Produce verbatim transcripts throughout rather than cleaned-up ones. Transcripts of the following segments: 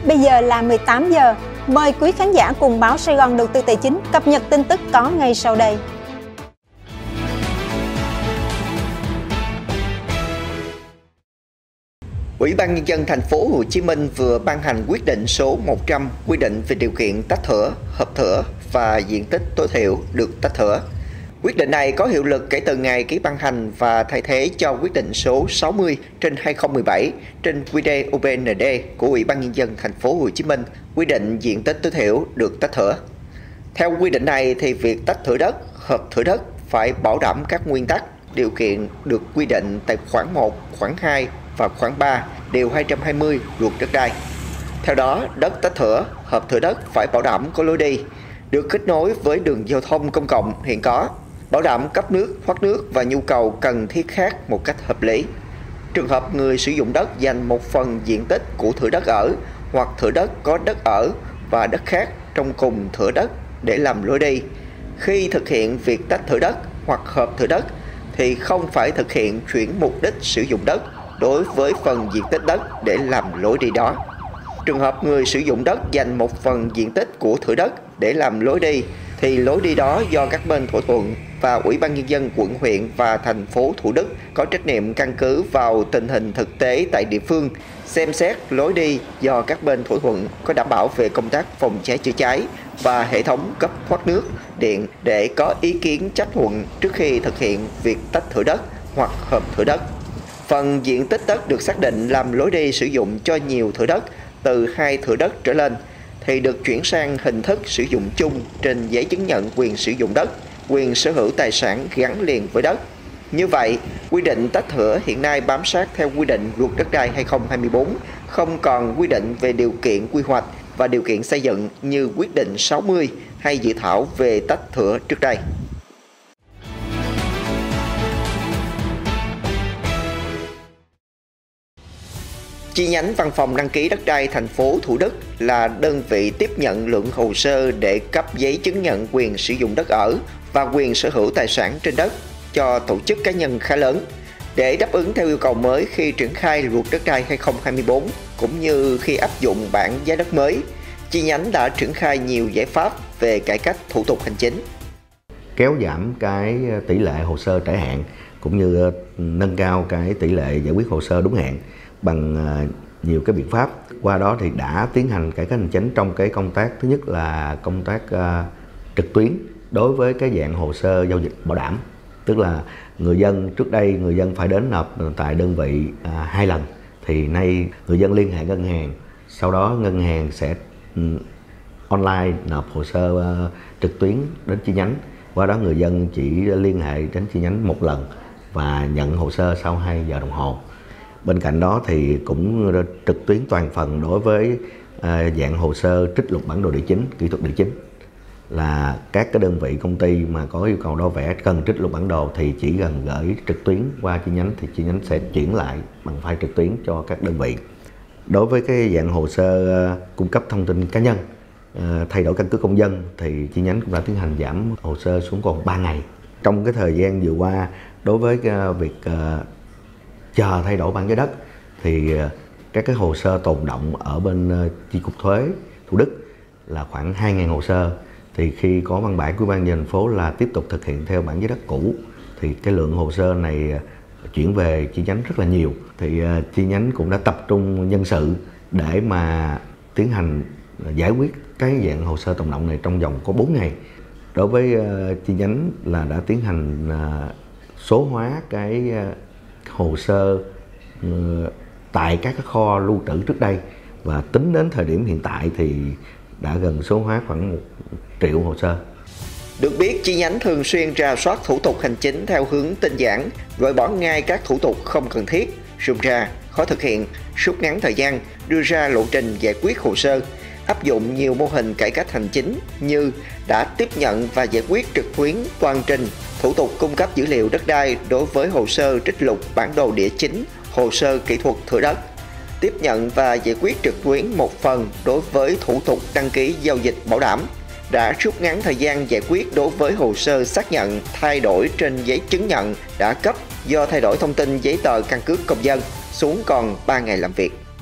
Bây giờ là mười tám giờ. Mời quý khán giả cùng báo Sài Gòn Đầu tư Tài chính cập nhật tin tức có ngay sau đây. Ủy ban Nhân dân thành phố Hồ Chí Minh vừa ban hành quyết định số một trăm quy định về điều kiện tách thửa, hợp thửa và diện tích tối thiểu được tách thửa. Quyết định này có hiệu lực kể từ ngày ký ban hành và thay thế cho quyết định số sáu mươi trên hai không một bảy trên quy đê u pê en đê của Ủy ban Nhân dân thành phố Hồ Chí Minh quy định diện tích tối thiểu được tách thửa. Theo quy định này thì việc tách thửa đất, hợp thửa đất phải bảo đảm các nguyên tắc, điều kiện được quy định tại khoản một, khoản hai và khoản ba điều hai trăm hai mươi luật đất đai. Theo đó, đất tách thửa, hợp thửa đất phải bảo đảm có lối đi, được kết nối với đường giao thông công cộng hiện có, bảo đảm cấp nước, thoát nước và nhu cầu cần thiết khác một cách hợp lý. Trường hợp người sử dụng đất dành một phần diện tích của thửa đất ở hoặc thửa đất có đất ở và đất khác trong cùng thửa đất để làm lối đi, khi thực hiện việc tách thửa đất hoặc hợp thửa đất thì không phải thực hiện chuyển mục đích sử dụng đất đối với phần diện tích đất để làm lối đi đó. Trường hợp người sử dụng đất dành một phần diện tích của thửa đất để làm lối đi thì lối đi đó do các bên thỏa thuận và Ủy ban Nhân dân quận, huyện và thành phố Thủ Đức có trách nhiệm căn cứ vào tình hình thực tế tại địa phương, xem xét lối đi do các bên thỏa thuận có đảm bảo về công tác phòng cháy chữa cháy và hệ thống cấp thoát nước, điện để có ý kiến chấp thuận trước khi thực hiện việc tách thửa đất hoặc hợp thửa đất. Phần diện tích đất được xác định làm lối đi sử dụng cho nhiều thửa đất từ hai thửa đất trở lên thì được chuyển sang hình thức sử dụng chung trên giấy chứng nhận quyền sử dụng đất, quyền sở hữu tài sản gắn liền với đất. Như vậy, quy định tách thửa hiện nay bám sát theo quy định luật đất đai hai không hai tư, không còn quy định về điều kiện quy hoạch và điều kiện xây dựng như quyết định sáu mươi hay dự thảo về tách thửa trước đây. Chi nhánh Văn phòng đăng ký đất đai thành phố Thủ Đức là đơn vị tiếp nhận lượng hồ sơ để cấp giấy chứng nhận quyền sử dụng đất ở và quyền sở hữu tài sản trên đất cho tổ chức cá nhân khá lớn. Để đáp ứng theo yêu cầu mới khi triển khai luật đất đai hai không hai tư cũng như khi áp dụng bảng giá đất mới, chi nhánh đã triển khai nhiều giải pháp về cải cách thủ tục hành chính. Kéo giảm cái tỷ lệ hồ sơ trễ hạn cũng như nâng cao cái tỷ lệ giải quyết hồ sơ đúng hạn bằng nhiều cái biện pháp. Qua đó thì đã tiến hành cải cách hành chính trong cái công tác, thứ nhất là công tác uh, trực tuyến đối với cái dạng hồ sơ giao dịch bảo đảm, tức là người dân trước đây người dân phải đến nộp tại đơn vị uh, hai lần, thì nay người dân liên hệ ngân hàng, sau đó ngân hàng sẽ um, online nộp hồ sơ uh, trực tuyến đến chi nhánh. Qua đó người dân chỉ liên hệ đến chi nhánh một lần và nhận hồ sơ sau hai giờ đồng hồ. Bên cạnh đó thì cũng trực tuyến toàn phần đối với à, dạng hồ sơ trích lục bản đồ địa chính, kỹ thuật địa chính, là các cái đơn vị công ty mà có yêu cầu đo vẽ cần trích lục bản đồ thì chỉ cần gửi trực tuyến qua chi nhánh thì chi nhánh sẽ chuyển lại bằng file trực tuyến cho các đơn vị. Đối với cái dạng hồ sơ uh, cung cấp thông tin cá nhân, uh, thay đổi căn cước công dân thì chi nhánh cũng đã tiến hành giảm hồ sơ xuống còn ba ngày. Trong cái thời gian vừa qua, đối với uh, việc uh, chờ thay đổi bảng giá đất thì các cái hồ sơ tồn động ở bên chi cục thuế Thủ Đức là khoảng hai nghìn hồ sơ, thì khi có văn bản của Ủy ban nhân dân thành phố là tiếp tục thực hiện theo bảng giá đất cũ thì cái lượng hồ sơ này chuyển về chi nhánh rất là nhiều, thì chi nhánh cũng đã tập trung nhân sự để mà tiến hành giải quyết cái dạng hồ sơ tồn động này trong vòng có bốn ngày. Đối với chi nhánh là đã tiến hành số hóa cái hồ sơ uh, tại các kho lưu trữ trước đây, và tính đến thời điểm hiện tại thì đã gần số hóa khoảng một triệu hồ sơ. Được biết, chi nhánh thường xuyên rà soát thủ tục hành chính theo hướng tinh giản, loại bỏ ngay các thủ tục không cần thiết, rườm rà, khó thực hiện, rút ngắn thời gian, đưa ra lộ trình giải quyết hồ sơ, áp dụng nhiều mô hình cải cách hành chính như đã tiếp nhận và giải quyết trực tuyến toàn trình thủ tục cung cấp dữ liệu đất đai đối với hồ sơ trích lục bản đồ địa chính, hồ sơ kỹ thuật thửa đất, tiếp nhận và giải quyết trực tuyến một phần đối với thủ tục đăng ký giao dịch bảo đảm, đã rút ngắn thời gian giải quyết đối với hồ sơ xác nhận thay đổi trên giấy chứng nhận đã cấp do thay đổi thông tin giấy tờ căn cước công dân xuống còn ba ngày làm việc.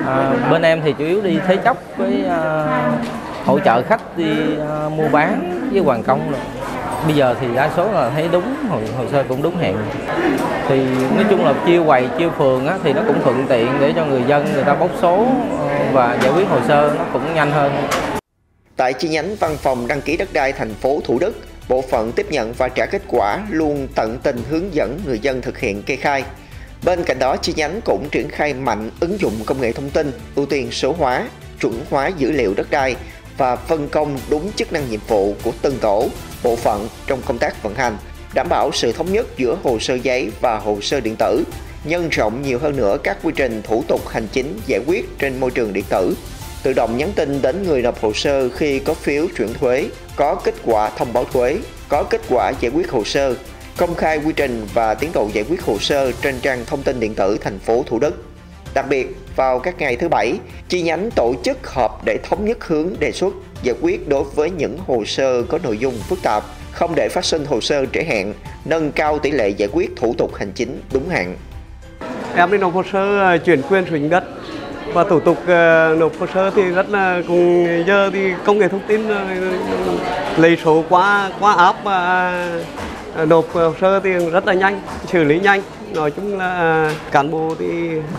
À, bên em thì chủ yếu đi thế chấp với uh, hỗ trợ khách đi uh, mua bán với hoàn công rồi. Bây giờ thì đa số là thấy đúng, hồ, hồ sơ cũng đúng hẹn. Thì nói chung là chiêu quầy, chiêu phường á, thì nó cũng thuận tiện để cho người dân người ta bốc số uh, và giải quyết hồ sơ nó cũng nhanh hơn. Tại chi nhánh Văn phòng Đăng ký đất đai thành phố Thủ Đức, bộ phận tiếp nhận và trả kết quả luôn tận tình hướng dẫn người dân thực hiện kê khai. Bên cạnh đó, chi nhánh cũng triển khai mạnh ứng dụng công nghệ thông tin, ưu tiên số hóa, chuẩn hóa dữ liệu đất đai và phân công đúng chức năng nhiệm vụ của từng tổ, bộ phận trong công tác vận hành, đảm bảo sự thống nhất giữa hồ sơ giấy và hồ sơ điện tử, nhân rộng nhiều hơn nữa các quy trình thủ tục hành chính giải quyết trên môi trường điện tử, tự động nhắn tin đến người nộp hồ sơ khi có phiếu chuyển thuế, có kết quả thông báo thuế, có kết quả giải quyết hồ sơ, công khai quy trình và tiến độ giải quyết hồ sơ trên trang thông tin điện tử thành phố Thủ Đức. Đặc biệt, vào các ngày thứ Bảy, chi nhánh tổ chức họp để thống nhất hướng đề xuất giải quyết đối với những hồ sơ có nội dung phức tạp, không để phát sinh hồ sơ trễ hạn, nâng cao tỷ lệ giải quyết thủ tục hành chính đúng hạn. Em đi nộp hồ sơ chuyển quyền sử dụng đất và thủ tục uh, nộp hồ sơ thì rất là cùng giờ thì công nghệ thông tin uh, lấy số qua qua app và uh, nộp hồ sơ thì rất là nhanh, xử lý nhanh. Nói chung là uh, cán bộ thì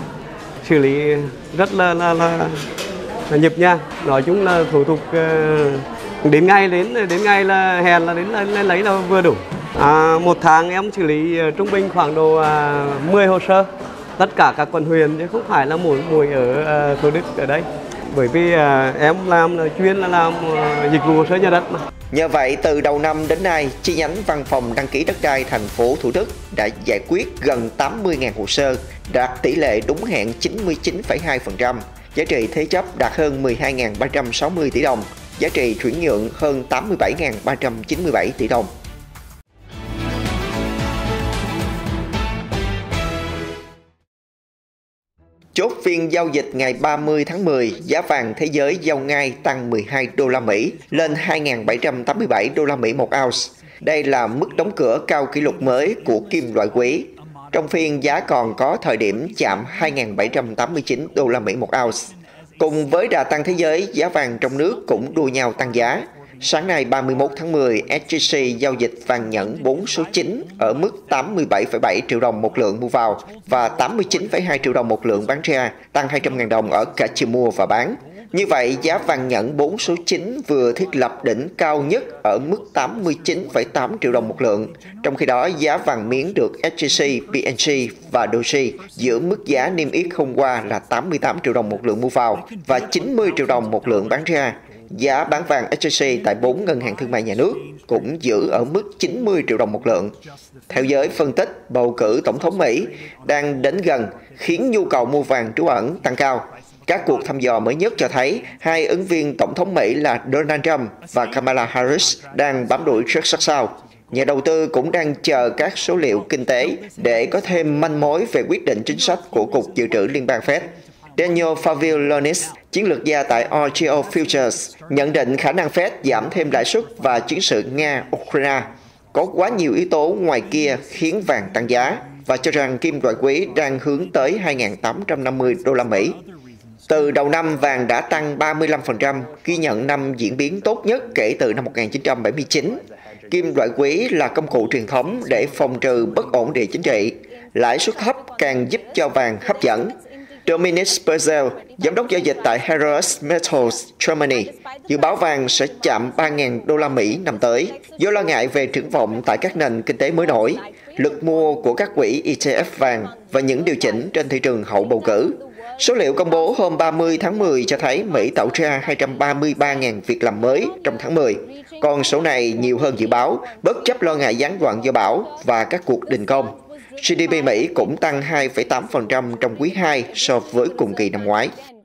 xử lý rất là là, là, là nhịp nhàng. Nói chung là thủ tục uh, đến ngày đến đến ngày là hẹn là đến lên lấy là vừa đủ. À, một tháng em xử lý uh, trung bình khoảng độ uh, mười hồ sơ. Tất cả các quận huyện chứ không phải là mỗi mỗi ở uh, Thủ Đức ở đây. Bởi vì uh, em làm là chuyên là làm uh, dịch vụ hồ sơ nhà đất mà. Nhờ vậy, từ đầu năm đến nay, chi nhánh Văn phòng Đăng ký đất đai thành phố Thủ Đức đã giải quyết gần tám mươi nghìn hồ sơ, đạt tỷ lệ đúng hẹn chín mươi chín phẩy hai phần trăm, giá trị thế chấp đạt hơn mười hai nghìn ba trăm sáu mươi tỷ đồng, giá trị chuyển nhượng hơn tám mươi bảy nghìn ba trăm chín mươi bảy tỷ đồng. Chốt phiên giao dịch ngày ba mươi tháng mười, giá vàng thế giới giao ngay tăng mười hai đô la Mỹ lên hai nghìn bảy trăm tám mươi bảy đô la Mỹ một ounce. Đây là mức đóng cửa cao kỷ lục mới của kim loại quý. Trong phiên, giá còn có thời điểm chạm hai nghìn bảy trăm tám mươi chín đô la Mỹ một ounce. Cùng với đà tăng thế giới, giá vàng trong nước cũng đua nhau tăng giá. Sáng nay ba mươi mốt tháng mười, ét gi xê giao dịch vàng nhẫn bốn số chín ở mức tám mươi bảy phẩy bảy triệu đồng một lượng mua vào và tám mươi chín phẩy hai triệu đồng một lượng bán ra, tăng hai trăm nghìn đồng ở cả chiều mua và bán. Như vậy, giá vàng nhẫn bốn số chín vừa thiết lập đỉnh cao nhất ở mức tám mươi chín phẩy tám triệu đồng một lượng. Trong khi đó, giá vàng miếng được ét gi xê, pê en giê và Doji giữ mức giá niêm yết hôm qua là tám mươi tám triệu đồng một lượng mua vào và chín mươi triệu đồng một lượng bán ra. Giá bán vàng ét gi xê tại bốn ngân hàng thương mại nhà nước cũng giữ ở mức chín mươi triệu đồng một lượng. Theo giới phân tích, bầu cử tổng thống Mỹ đang đến gần khiến nhu cầu mua vàng trú ẩn tăng cao. Các cuộc thăm dò mới nhất cho thấy hai ứng viên tổng thống Mỹ là Donald Trump và Kamala Harris đang bám đuổi rất sát sao. Nhà đầu tư cũng đang chờ các số liệu kinh tế để có thêm manh mối về quyết định chính sách của Cục Dự trữ Liên bang Fed. Daniel Favilonis, chiến lược gia tại rờ giê o Futures, nhận định khả năng Fed giảm thêm lãi suất và chiến sự Nga-Ukraine có quá nhiều yếu tố ngoài kia khiến vàng tăng giá và cho rằng kim loại quý đang hướng tới hai nghìn tám trăm năm mươi đô la Mỹ. Từ đầu năm, vàng đã tăng ba mươi lăm phần trăm, ghi nhận năm diễn biến tốt nhất kể từ năm một nghìn chín trăm bảy mươi chín. Kim loại quý là công cụ truyền thống để phòng trừ bất ổn địa chính trị. Lãi suất thấp càng giúp cho vàng hấp dẫn. Dominic Sperzel, giám đốc giao dịch tại Harris Metals Germany, dự báo vàng sẽ chạm ba nghìn đô la Mỹ năm tới, do lo ngại về triển vọng tại các nền kinh tế mới nổi, lực mua của các quỹ e tê ép vàng và những điều chỉnh trên thị trường hậu bầu cử. Số liệu công bố hôm ba mươi tháng mười cho thấy Mỹ tạo ra hai trăm ba mươi ba nghìn việc làm mới trong tháng mười. Con số này nhiều hơn dự báo, bất chấp lo ngại gián đoạn do bão và các cuộc đình công. giê đê pê Mỹ cũng tăng hai phẩy tám phần trăm trong quý hai so với cùng kỳ năm ngoái.